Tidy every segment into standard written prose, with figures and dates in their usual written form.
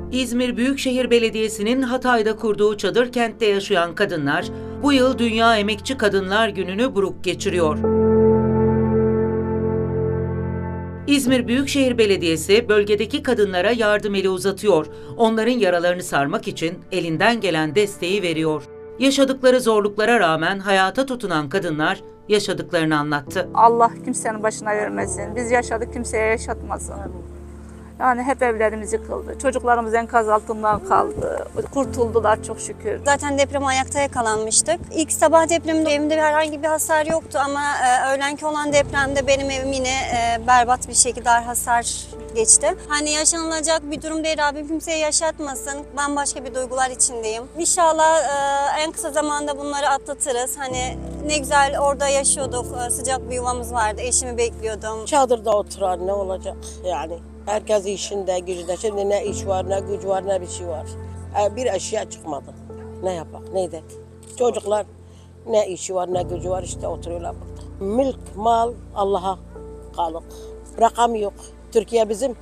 İzmir Büyükşehir Belediyesi'nin Hatay'da kurduğu çadır kentte yaşayan kadınlar, bu yıl Dünya Emekçi Kadınlar Günü'nü buruk geçiriyor. İzmir Büyükşehir Belediyesi bölgedeki kadınlara yardım eli uzatıyor. Onların yaralarını sarmak için elinden gelen desteği veriyor. Yaşadıkları zorluklara rağmen hayata tutunan kadınlar yaşadıklarını anlattı. Allah kimsenin başına vermesin. Biz yaşadık, kimseye yaşatmasın. Yani hep evlerimiz yıkıldı. Çocuklarımız enkaz altından kaldı. Kurtuldular çok şükür. Zaten depreme ayakta yakalanmıştık. İlk sabah depremde evimde herhangi bir hasar yoktu ama öğlenki olan depremde benim evim yine berbat bir şekilde hasar geçti. Hani yaşanılacak bir durum değil, Rabbim kimseye yaşatmasın. Ben başka bir duygular içindeyim. İnşallah en kısa zamanda bunları atlatırız. Hani ne güzel orada yaşıyorduk, sıcak bir yuvamız vardı, eşimi bekliyordum. Çadırda oturan ne olacak yani? Herkes işinde, gücünde. Şimdi ne iş var, ne güç var, ne bir şey var. Bir eşya çıkmadı. Ne yapak, ne edek? Çocuklar ne işi var, ne gücü var, işte oturuyorlar burada. Mülk, mal Allah'a kalık. Rakam yok. Türkiye bizim.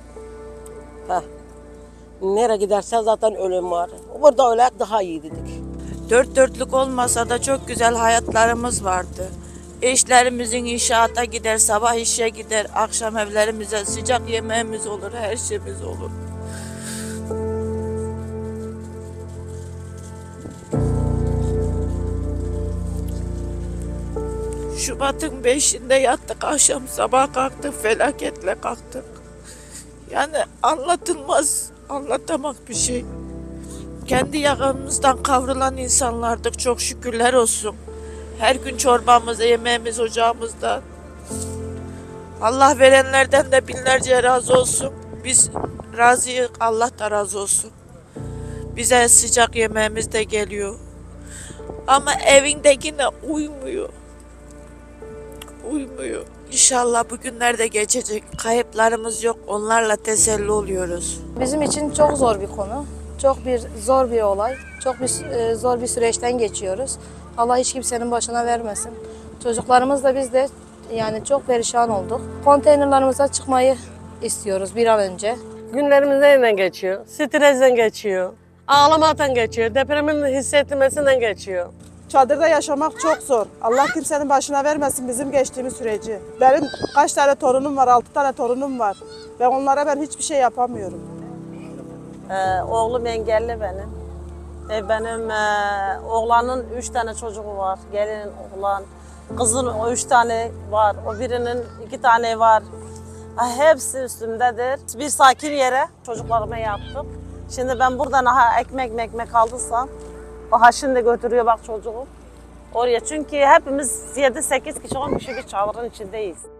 Nereye gidersen zaten ölüm var. Burada öyle daha iyi dedik. Dört dörtlük olmasa da çok güzel hayatlarımız vardı. Eşlerimizin inşaata gider, sabah işe gider, akşam evlerimize sıcak yemeğimiz olur, her şeyimiz olur. Şubat'ın 5'inde yattık, akşam sabah kalktık, felaketle kalktık. Yani anlatılmaz, anlatamak bir şey. Kendi yakamızdan kavrulan insanlardık, çok şükürler olsun. Her gün çorbamız, yemeğimiz ocağımızda. Allah verenlerden de binlerce razı olsun. Biz razıyız, Allah da razı olsun. Bize sıcak yemeğimiz de geliyor. Ama evindekine uymuyor. Uymuyor. İnşallah bugünler de geçecek. Kayıplarımız yok, onlarla teselli oluyoruz. Bizim için çok zor bir konu. Zor bir olay. Zor bir süreçten geçiyoruz. Allah hiç kimsenin başına vermesin. Çocuklarımız da biz de yani çok perişan olduk. Konteynerlarımıza çıkmayı istiyoruz bir an önce. Günlerimiz neyle geçiyor? Stresten geçiyor. Ağlamaktan geçiyor. Depremin hissetmesinden geçiyor. Çadırda yaşamak çok zor. Allah kimsenin başına vermesin bizim geçtiğimiz süreci. Benim kaç tane torunum var, 6 tane torunum var. Ve onlara ben hiçbir şey yapamıyorum. Oğlum engelli benim. Benim oğlanın 3 tane çocuğu var. Gelinin oğlan. Kızın 3 tane var. O birinin 2 tane var. Hepsi üstümdedir. Bir sakin yere çocuklarıma yaptım. Şimdi ben buradan ekmek aldıysam şimdi götürüyor bak çocuğum oraya. Çünkü hepimiz 7-8 kişi 10 kişi bir çadırın içindeyiz.